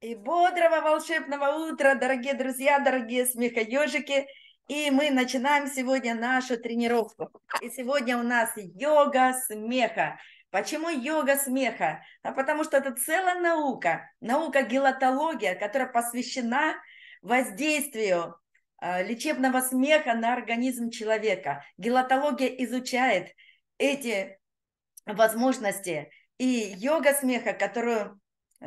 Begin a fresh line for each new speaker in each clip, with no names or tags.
И бодрого волшебного утра, дорогие друзья, дорогие смехоежики. И мы начинаем сегодня нашу тренировку. И сегодня у нас йога смеха. Почему йога смеха? А потому что это целая наука, наука гелатология, которая посвящена воздействию лечебного смеха на организм человека. Гелатология изучает эти возможности. И йога смеха, которую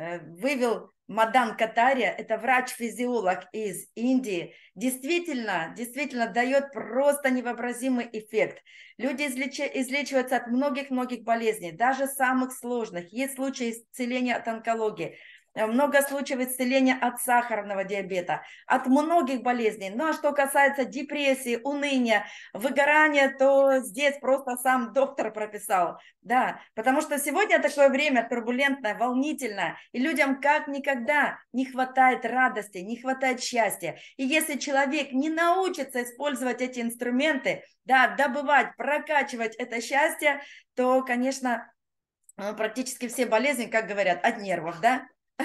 вывел Мадан Катария, это врач-физиолог из Индии, действительно дает просто невообразимый эффект. Люди излечиваются от многих-многих болезней, даже самых сложных. Есть случаи исцеления от онкологии. Много случаев исцеления от сахарного диабета, от многих болезней. Ну а что касается депрессии, уныния, выгорания, то здесь просто сам доктор прописал. Да, потому что сегодня такое время турбулентное, волнительное, и людям как никогда не хватает радости, не хватает счастья. И если человек не научится использовать эти инструменты, да, добывать, прокачивать это счастье, то, конечно, практически все болезни, как говорят, от нервов, да?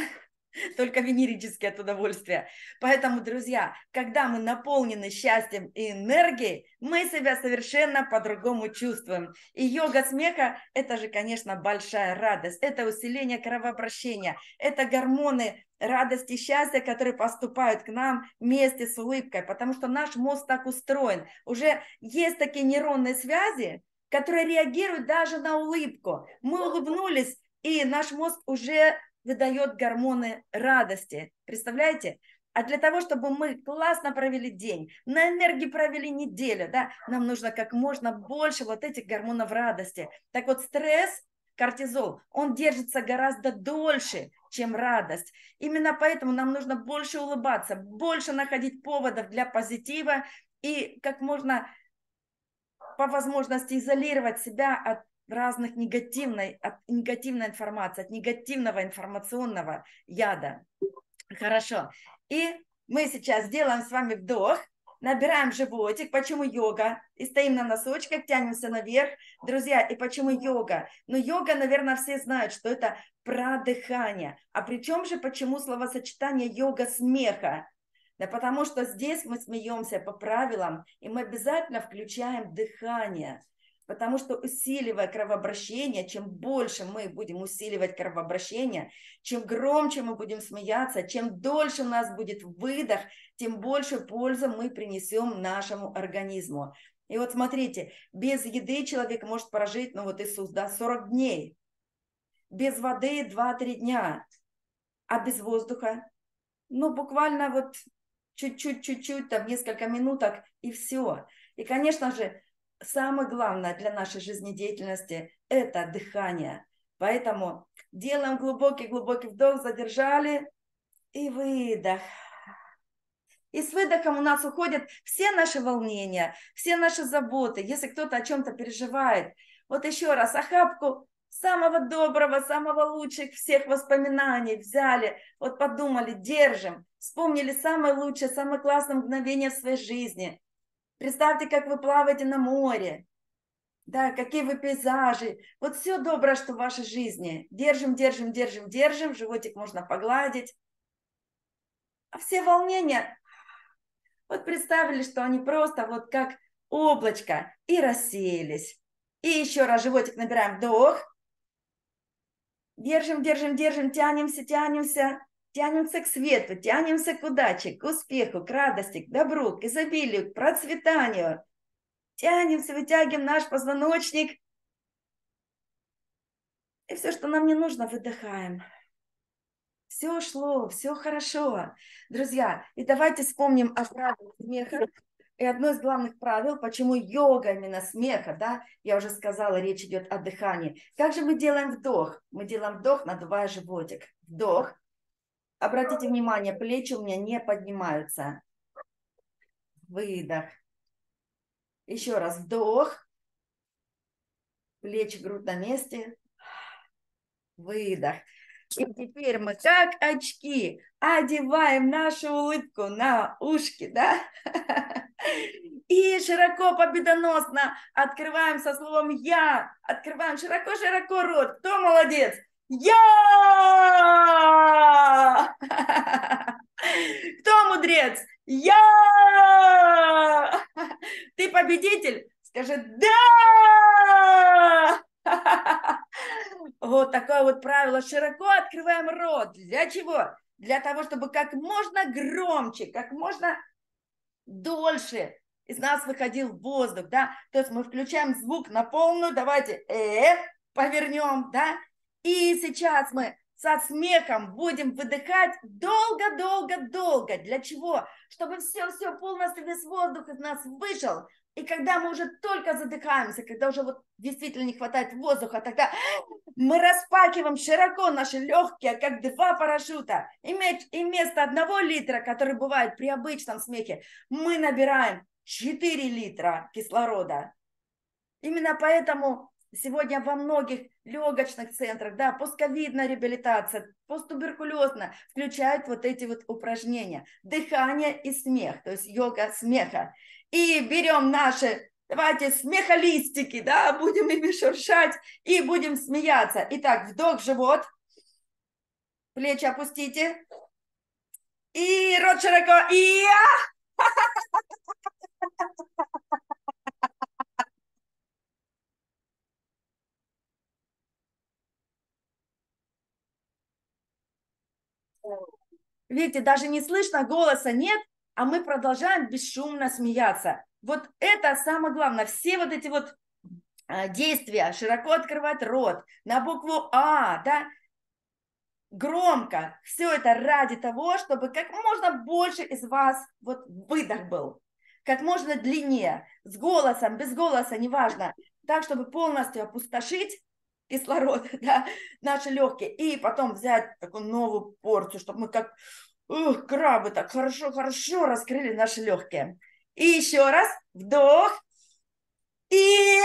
Только венерически от удовольствия. Поэтому, друзья, когда мы наполнены счастьем и энергией, мы себя совершенно по-другому чувствуем. И йога смеха – это же, конечно, большая радость. Это усиление кровообращения. Это гормоны радости и счастья, которые поступают к нам вместе с улыбкой. Потому что наш мозг так устроен. Уже есть такие нейронные связи, которые реагируют даже на улыбку. Мы улыбнулись, и наш мозг уже выдает гормоны радости. Представляете? А для того, чтобы мы классно провели день, на энергии провели неделю, да, нам нужно как можно больше вот этих гормонов радости. Так вот, стресс, кортизол, он держится гораздо дольше, чем радость. Именно поэтому нам нужно больше улыбаться, больше находить поводов для позитива и как можно по возможности изолировать себя от разных негативной информации, от негативного информационного яда. Хорошо. И мы сейчас сделаем с вами вдох, набираем животик. Почему йога? И стоим на носочках, тянемся наверх. Друзья, и почему йога? Ну, йога, наверное, все знают, что это про дыхание. А при чем же, почему словосочетание йога смеха? Да потому что здесь мы смеемся по правилам, и мы обязательно включаем дыхание. Потому что усиливая кровообращение, чем больше мы будем усиливать кровообращение, чем громче мы будем смеяться, чем дольше у нас будет выдох, тем больше пользы мы принесем нашему организму. И вот смотрите, без еды человек может прожить, ну вот Иисус, да, 40 дней. Без воды 2-3 дня. А без воздуха? Ну, буквально вот чуть-чуть, там несколько минуток и все. И, конечно же, самое главное для нашей жизнедеятельности – это дыхание. Поэтому делаем глубокий-глубокий вдох, задержали и выдох. И с выдохом у нас уходят все наши волнения, все наши заботы. Если кто-то о чем-то переживает, вот еще раз охапку самого доброго, самого лучших всех воспоминаний взяли, вот подумали, держим, вспомнили самое лучшее, самое классное мгновение в своей жизни. Представьте, как вы плаваете на море, да, какие вы пейзажи. Вот все доброе, что в вашей жизни. Держим, животик можно погладить. А все волнения, вот представили, что они просто вот как облачко и рассеялись. И еще раз животик набираем вдох. Держим, тянемся к свету, тянемся к удаче, к успеху, к радости, к добру, к изобилию, к процветанию. Тянемся, вытягиваем наш позвоночник. И все, что нам не нужно, выдыхаем. Все шло, все хорошо. Друзья, и давайте вспомним о правилах смеха. И одно из главных правил, почему йога именно смеха, да, я уже сказала, речь идет о дыхании. Как же мы делаем вдох? Мы делаем вдох, надувая животик. Вдох. Обратите внимание, плечи у меня не поднимаются. Выдох. Еще раз вдох. Плечи, грудь на месте. Выдох. И теперь мы, как очки, одеваем нашу улыбку на ушки, да? И широко, победоносно открываем со словом «я». Открываем широко-широко рот. Кто молодец? Я! Молодец! Я! Ты победитель? Скажи да! Вот такое вот правило. Широко открываем рот. Для чего? Для того, чтобы как можно громче, как можно дольше из нас выходил воздух, да, то есть мы включаем звук на полную, давайте, повернем, да, и сейчас мы со смехом будем выдыхать долго-долго-долго. Для чего? Чтобы все полностью весь воздух из нас вышел, и когда мы уже только задыхаемся, когда уже вот действительно не хватает воздуха, тогда мы распакиваем широко наши легкие, как два парашюта. И вместо 1 литра, который бывает при обычном смехе, мы набираем 4 литра кислорода. Именно поэтому сегодня во многих легочных центрах, да, постковидная реабилитация, посттуберкулезная, включают вот эти вот упражнения. Дыхание и смех, то есть йога смеха. И берем наши, давайте, смехолистики, да, будем ими шуршать и будем смеяться. Итак, вдох в живот, плечи опустите, и рот широко, и... Видите, даже не слышно, голоса нет, а мы продолжаем бесшумно смеяться. Вот это самое главное. Все вот эти вот действия, широко открывать рот, на букву А, да, громко. Все это ради того, чтобы как можно больше из вас вот выдох был. Как можно длиннее, с голосом, без голоса, неважно. Так, чтобы полностью опустошить кислород, да, наши легкие, и потом взять такую новую порцию, чтобы мы как крабы так хорошо раскрыли наши легкие. И еще раз вдох и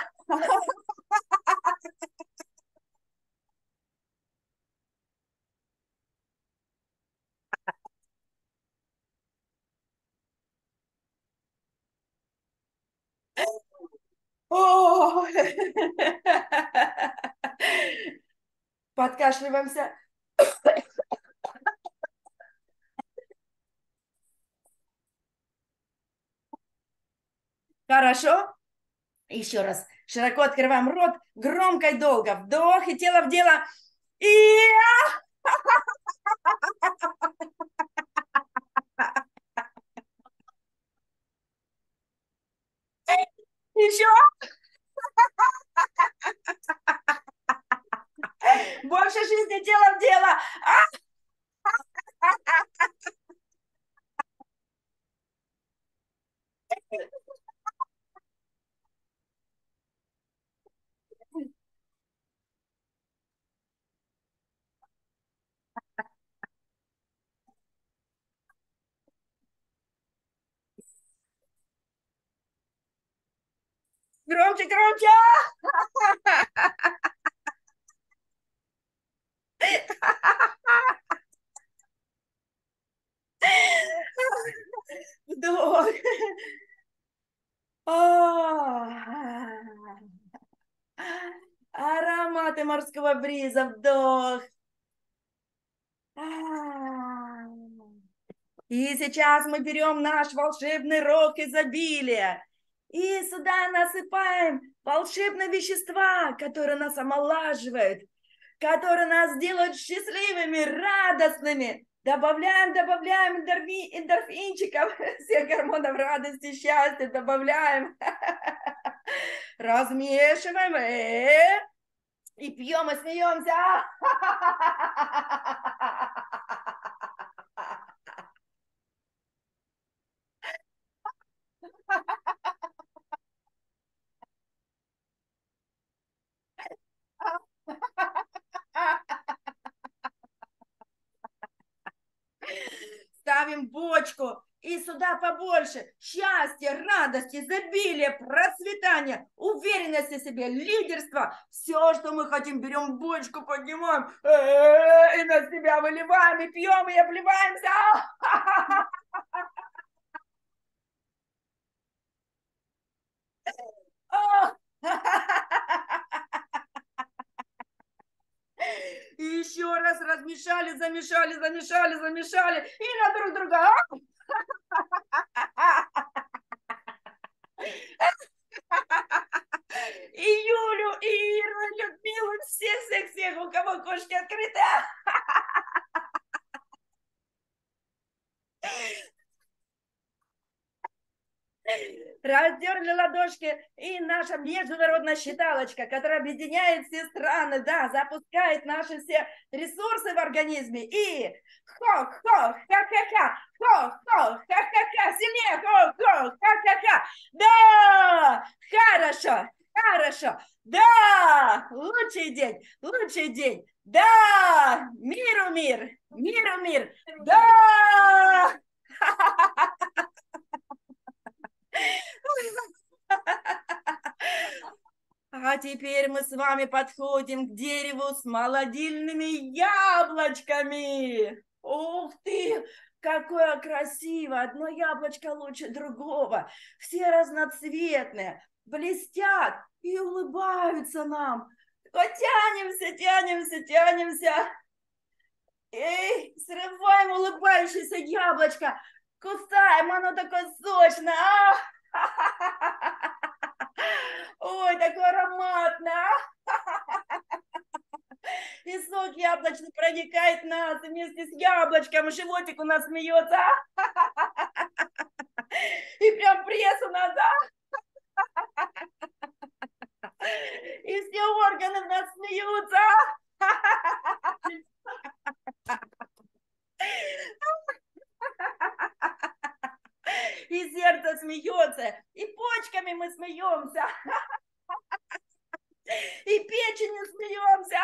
подкашливаемся. Хорошо. Еще раз. Широко открываем рот, громко и долго. Вдох и тело в дело. И еще больше жизни, тело в дело. Громче, громче. Вдох. Ароматы морского бриза. Вдох. И сейчас мы берем наш волшебный рог изобилия. И сюда насыпаем волшебные вещества, которые нас омолаживают, которые нас делают счастливыми, радостными. Добавляем эндорфинчиков, всех гормонов радости, счастья добавляем. Размешиваем и пьем и смеемся. Ставим бочку и сюда побольше счастья, радости, изобилия, процветания, уверенности в себе, лидерства. Все, что мы хотим, берем бочку, поднимаем и на себя выливаем, и пьем, и обливаемся. И еще раз размешали, замешали, замешали, замешали. И на друг друга. И Юлю, и Иру, и Людмилу, всех, у кого кошки открыты. Раздерли ладошки, и наша международная считалочка, которая объединяет все страны, да, запускает наши все ресурсы в организме. И хо-хо, ха-ха-ха, хо-хо, ха-ха-ха, сильнее, хо-хо, ха-ха-ха. Да, хорошо, хорошо, да, лучший день, да, миру мир, да. А теперь мы с вами подходим к дереву с молодильными яблочками. Ух ты, какое красивое! Одно яблочко лучше другого. Все разноцветные, блестят и улыбаются нам. Тянемся. Эй, срываем улыбающееся яблочко. Кусаем, оно такое сочное. Ой, такой ароматный. И сок яблочный проникает в нас вместе с яблочком. И животик у нас смеется. И прям пресс у нас. И все органы в нас смеются. И сердце смеется, и почками мы смеемся, и печенью смеемся,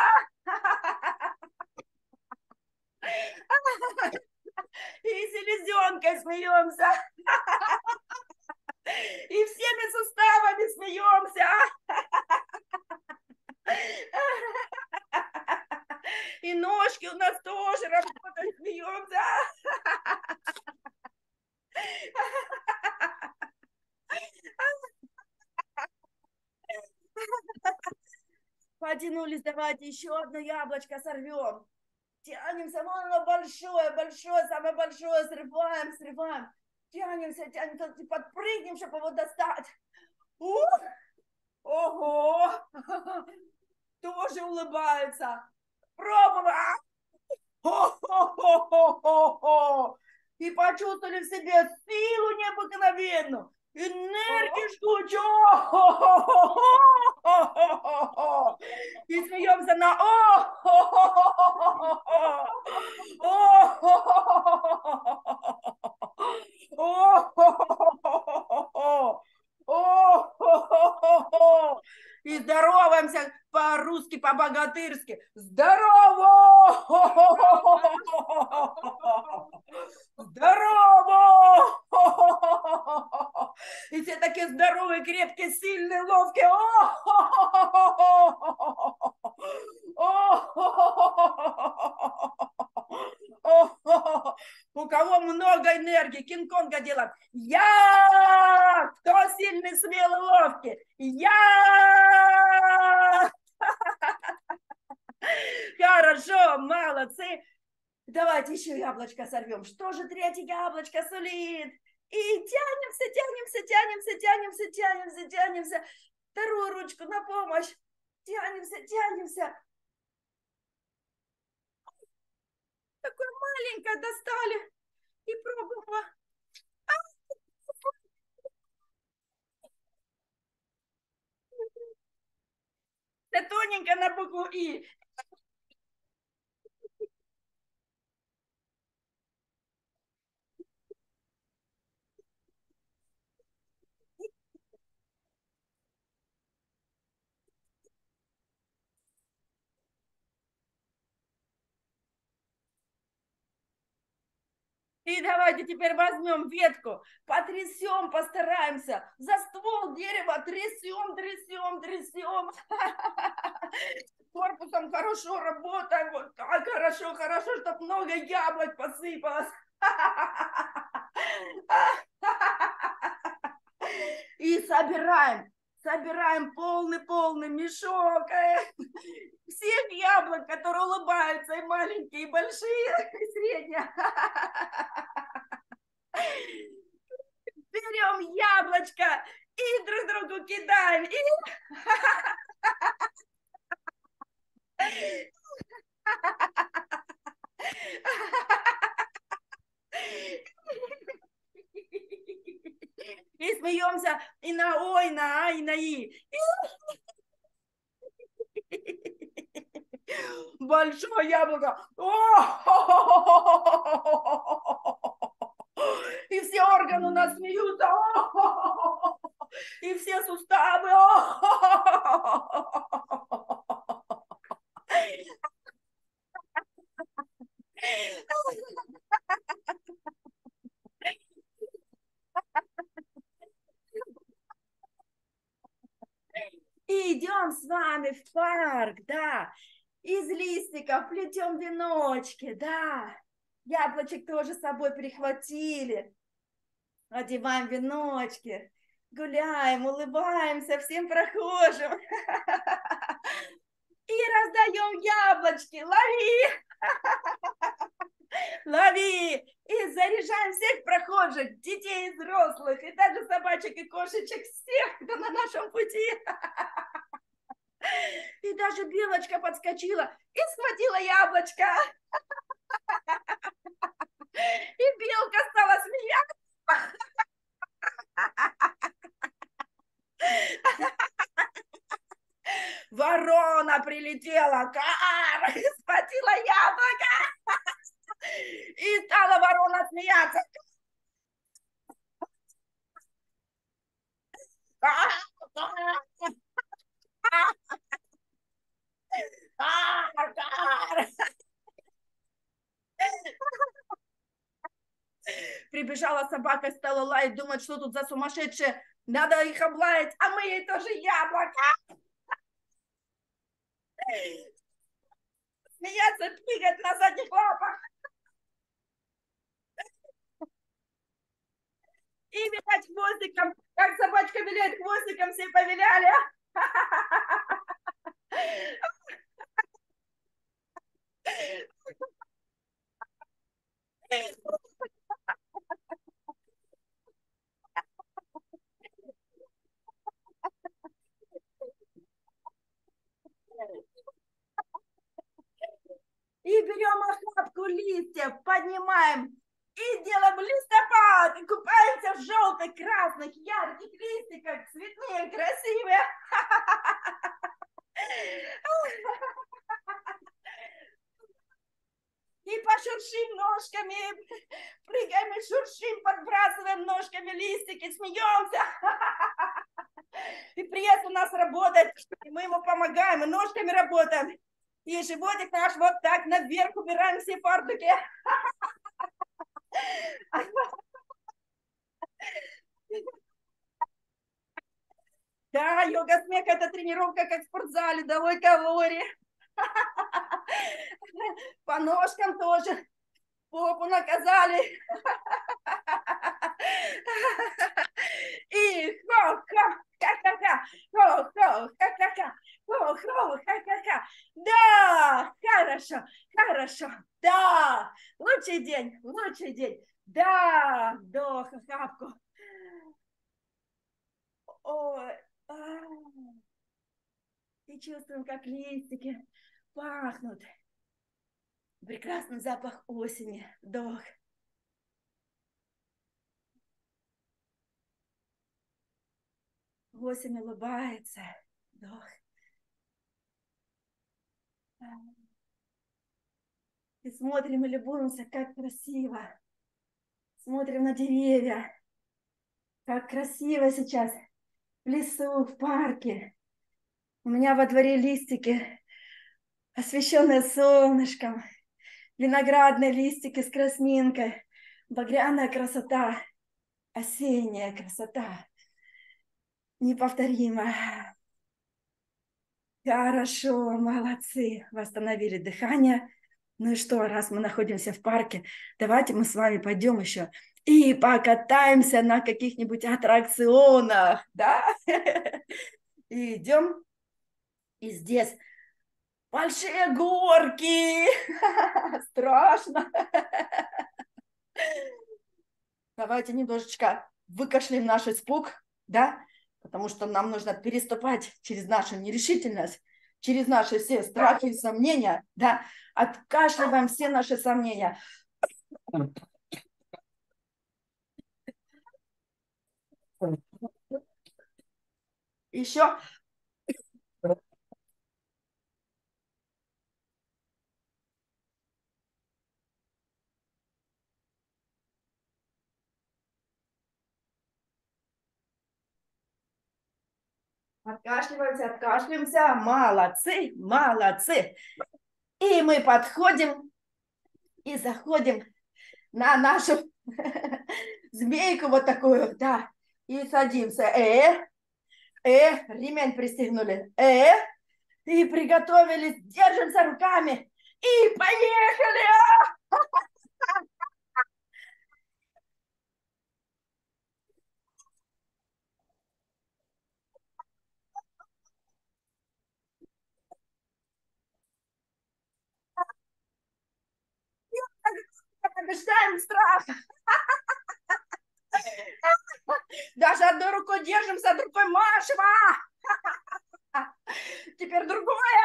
и селезенкой смеемся, и всеми суставами смеемся, и ножки у нас тоже работают, смеемся. Потянулись, давайте еще одно яблочко сорвем. Тянемся, вон оно большое, самое большое, срываем. Тянемся, подпрыгнем, чтобы его достать. Ух! Ого! Тоже улыбается. Пробуем. Хо-хо-хо-хо-хо-хо! И почувствовали в себе силу необыкновенную, энергию жгучую. И смеемся на и здороваемся по-русски, по-богатырски. Здорово! Здорово! И все такие здоровые, крепкие, сильные, ловкие. У кого много энергии, Кинг-Конга делает. Я! Кто сильный, смелый, ловкий? Я! Хорошо, молодцы. Давайте еще яблочко сорвем. Что же третье яблочко сулит? И тянемся. Вторую ручку на помощь. Тянемся. Такое маленькое достали. И пробуем. Это тоненько на букву И. И давайте теперь возьмем ветку, потрясем, постараемся. За ствол дерева трясем. Корпусом хорошо работаем. Вот так хорошо, чтобы много яблок посыпалось. И собираем полный мешок всех яблок, которые улыбаются, и маленькие, и большие, и средние. берем яблочко и друг другу кидаем. И смеемся и на ой, на а, и на и. Большое яблоко. И все органы у нас смеются. И все суставы. И идем с вами в парк, да. Из листиков плетем веночки, да. Яблочек тоже с собой прихватили. Одеваем веночки, гуляем, улыбаемся всем прохожим. И раздаем яблочки. Лови! Лови! И заряжаем всех прохожих, детей и взрослых, и даже собачек и кошечек, всех, кто на нашем пути. И даже белочка подскочила и схватила яблочко. И белка стала смеяться. Ворона прилетела, схватила яблоко. И стала ворона смеяться. Прибежала собака, стала лаять, думать, что тут за сумасшедшие. Надо их облаять, а мы ей тоже яблоко. Смеяться, прыгать на задних лапах. И вилять хвостиком, как собачка виляет хвостиком, все повиляли. И берем охапку листьев, поднимаем и делаем листопад. И купаемся в желтых, красных, ярких листиках, цветные, красивые. И пошуршим ножками, прыгаем и шуршим, подбрасываем ножками листики, смеемся. И пресс у нас работает, и мы ему помогаем, и ножками работаем. И животик наш вот так наверх убираем все фартуки. Да, йога-смех – это тренировка, как в спортзале, давай калории. По ножкам тоже. Попу наказали. И хо-хо, ха-ха-ха, хо-хо, ха-ха-ха, хо-хо, ха-ха-ха. Да, хорошо, хорошо, да, лучший день, лучший день. Да, вдох, хапку. Ой, и чувствуем, как листики пахнут. Прекрасный запах осени. Вдох. Осень улыбается. Вдох. И смотрим и любуемся, как красиво. Смотрим на деревья. Как красиво сейчас в лесу, в парке. У меня во дворе листики, освещенные солнышком. Виноградные листики с краснинкой. Багряная красота. Осенняя красота. Неповторимо. Хорошо, молодцы. Восстановили дыхание. Ну и что, раз мы находимся в парке, давайте мы с вами пойдем еще и покатаемся на каких-нибудь аттракционах, да? И идем. И здесь большие горки. Страшно. Давайте немножечко выкашляем наш испуг, да, потому что нам нужно переступать через нашу нерешительность, через наши все страхи и сомнения, да, откашливаем все наши сомнения. Еще. Откашливаемся, откашливаемся. Молодцы, молодцы. И мы подходим и заходим на нашу змейку вот такую, да, и садимся. Ремень пристегнули. И приготовились, держимся руками. И поехали! Побеждаем страх. Даже одной рукой держимся, другой машем. Теперь другое.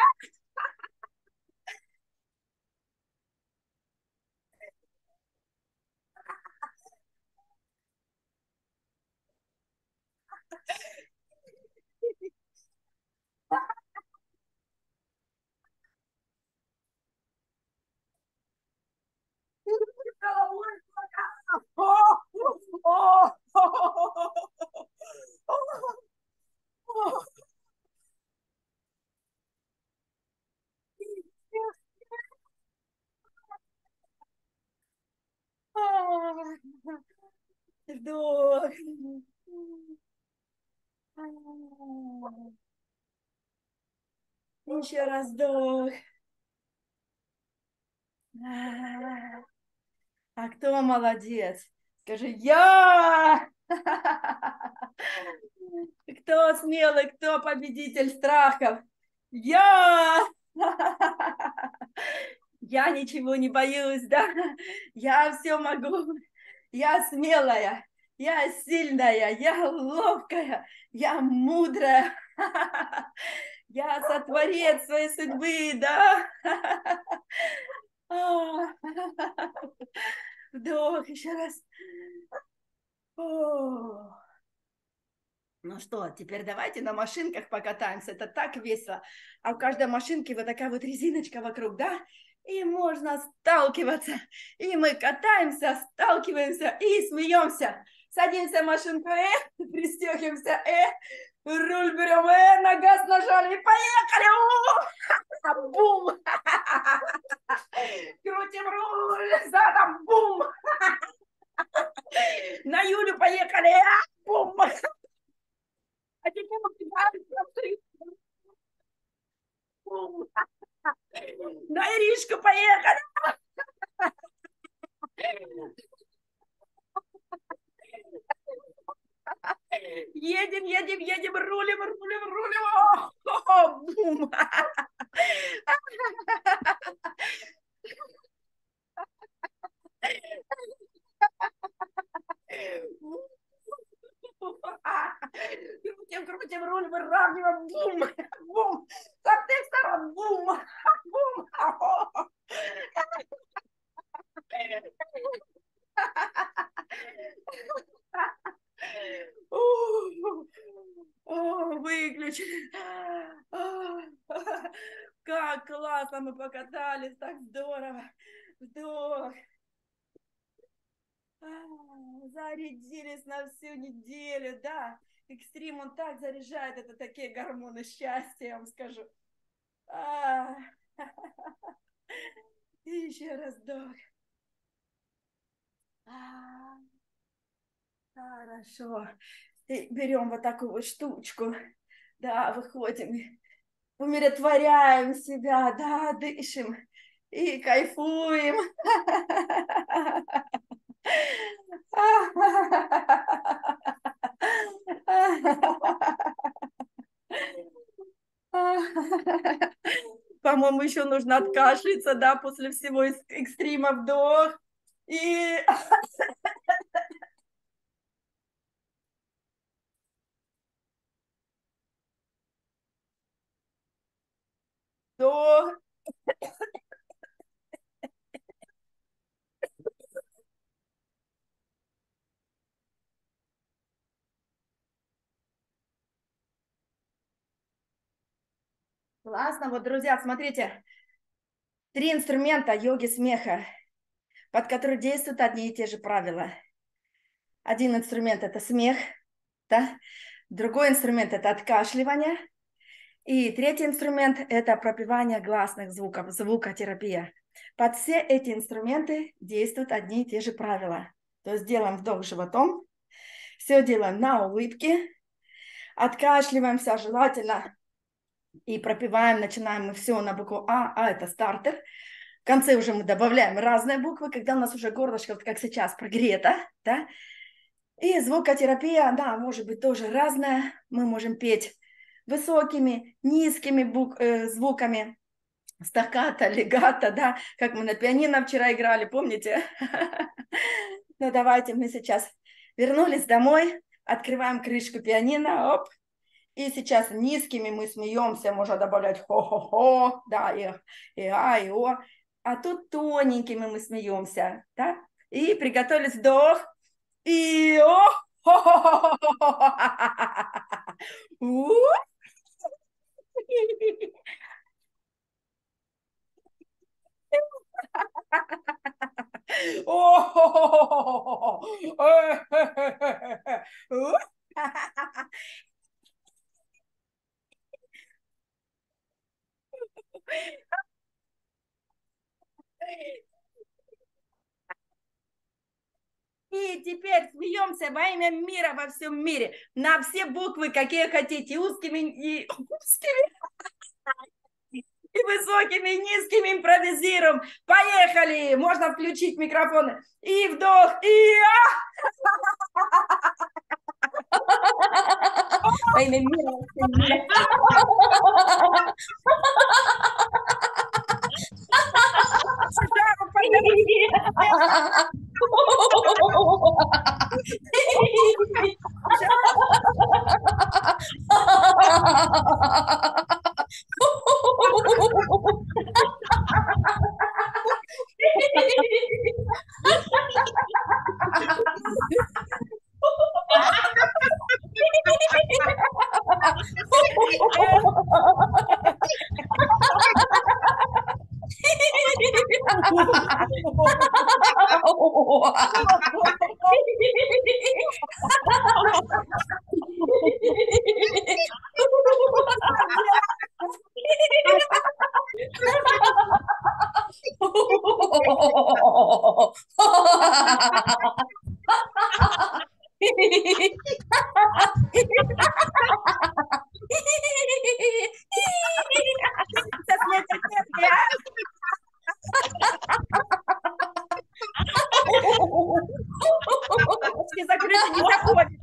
Головой. Вдох. Еще раз вдох. А кто молодец? Скажи, я! Кто смелый, кто победитель страхов? Я! Я ничего не боюсь, да? Я все могу. Я смелая, я сильная, я ловкая, я мудрая. Я сотворец своей судьбы, да? Вдох, еще раз. Ну что, теперь давайте на машинках покатаемся. Это так весело. А у каждой машинки вот такая вот резиночка вокруг, да? И можно сталкиваться. И мы катаемся, сталкиваемся и смеемся. Садимся в машинку, пристегиваемся, руль берем, на газ нажали и поехали! Бум! Крутим руль, задом, бум! На Юлю поехали, бум! А теперь убегаем, бум! На Иришку поехали! Едем, едем, едем, рулим, рулим, рулим. О, бум! Крутим, крутим руль, выравниваем, бум, бум, со всех сторон, бум, бум. Выключили. Как классно мы покатались, так здорово. Вдох. Зарядились на всю неделю, да. Экстрим, он так заряжает, это такие гормоны счастья, я вам скажу. И еще раз вдох. Хорошо. И берем вот такую вот штучку. Да, выходим. Умиротворяем себя, да, дышим и кайфуем. По-моему, еще нужно откашляться, да, после всего экстрима вдох. И вдох. Классно. Вот, друзья, смотрите. 3 инструмента йоги смеха, под которые действуют одни и те же правила. Один инструмент – это смех, да? Другой инструмент – это откашливание. И третий инструмент – это пропевание гласных звуков, звукотерапия. Под все эти инструменты действуют одни и те же правила. То есть делаем вдох животом, все делаем на улыбке, откашливаемся желательно и пропеваем, начинаем мы все на букву А это стартер. В конце уже мы добавляем разные буквы, когда у нас уже горлышко, вот как сейчас, прогрето, да? И звукотерапия, да, может быть тоже разная. Мы можем петь высокими, низкими звуками, стаккато, легато, да, как мы на пианино вчера играли, помните? Ну, давайте мы сейчас вернулись домой, открываем крышку пианино, оп, и сейчас низкими мы смеемся, можно добавлять хо-хо-хо, да, и а, и о, а тут тоненькими мы смеемся, да, и приготовились, вдох, и о, И теперь смеемся во имя мира во всем мире на все буквы, какие хотите, узкими и высокими, и низкими импровизируем. Поехали! Можно включить микрофоны. И вдох, и во имя мира во всем мире. Закрыто не заходит.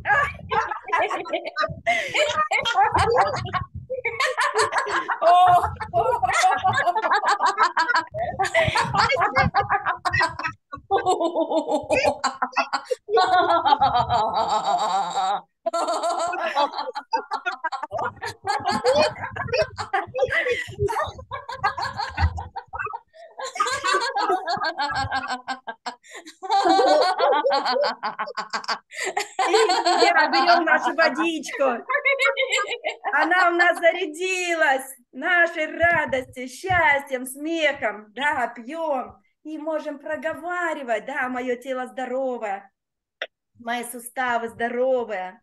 И берем нашу водичку. Она у нас зарядилась нашей радостью, счастьем, смехом. Да, пьем и можем проговаривать. Да, мое тело здоровое, мои суставы здоровые.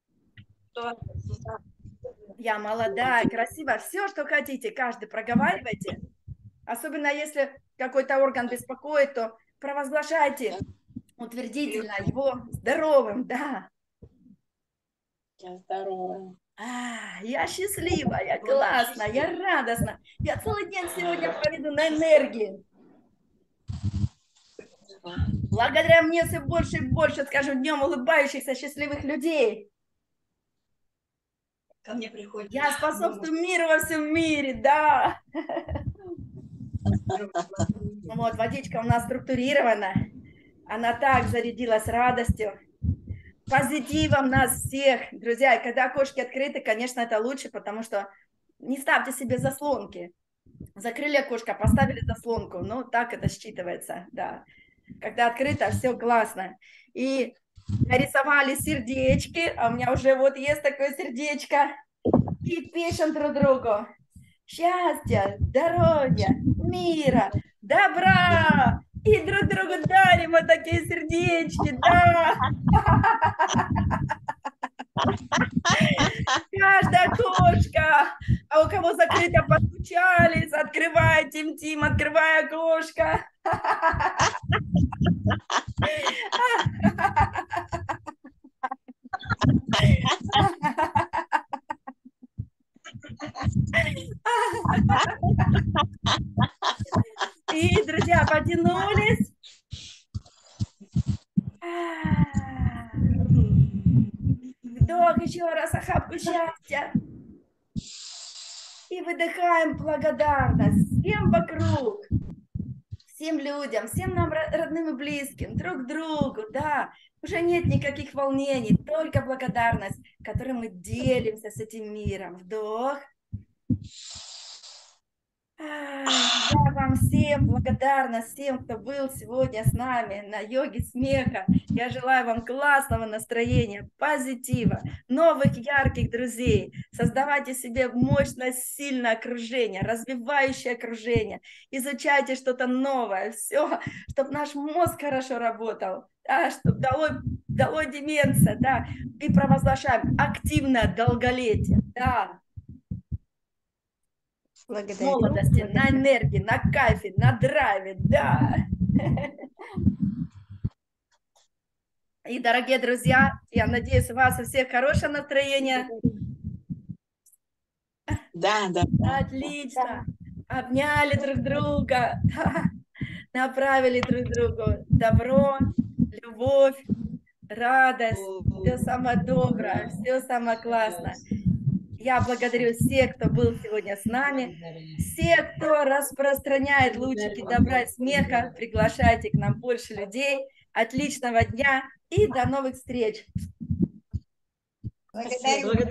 Я молодая, красивая. Все, что хотите, каждый проговаривайте. Особенно если какой-то орган беспокоит, то провозглашайте утвердительно его здоровым, да.
Я здоровая.
Я счастливая, я классная, я радостна. Я целый день сегодня проведу на энергии. Благодаря мне все больше и больше, скажем, днем улыбающихся, счастливых людей.
Ко мне приходит.
Я способствую миру во всем мире, да. Вот, водичка у нас структурирована. Она так зарядилась радостью, позитивом нас всех. Друзья, когда окошки открыты, конечно, это лучше, потому что не ставьте себе заслонки. Закрыли окошко, поставили заслонку. Ну, так это считывается, да. Когда открыто, все классно. И нарисовали сердечки, а у меня уже вот есть такое сердечко. И пишем друг другу. Счастья, здоровья, мира, добра. И друг другу дарим вот такие сердечки, да. Каждая окошко. А у кого закрыто, постучались. Открывай, Тим, открывай окошко. И, друзья, потянулись. Вдох еще раз, охапку счастья. И выдыхаем благодарность всем вокруг, всем людям, всем нам родным и близким, друг другу, да. Уже нет никаких волнений, только благодарность, которой мы делимся с этим миром. Вдох. Я вам всем благодарна, всем, кто был сегодня с нами на йоге смеха. Я желаю вам классного настроения, позитива, новых ярких друзей. Создавайте себе мощное, сильное окружение, развивающее окружение. Изучайте что-то новое, все, чтобы наш мозг хорошо работал, да, чтобы дало деменция, да, и провозглашаем активное долголетие, да.
Благодарю.
Молодости, на энергии, на кайфе, на драйве, да. И, дорогие друзья, я надеюсь, у вас у всех хорошее настроение.
Да.
Отлично. Обняли друг друга, направили друг другу добро, любовь, радость, все самое доброе, все самое классное. Я благодарю всех, кто был сегодня с нами, всех, кто распространяет лучики добра и смеха. Приглашайте к нам больше людей. Отличного дня и до новых встреч.
Благодарю.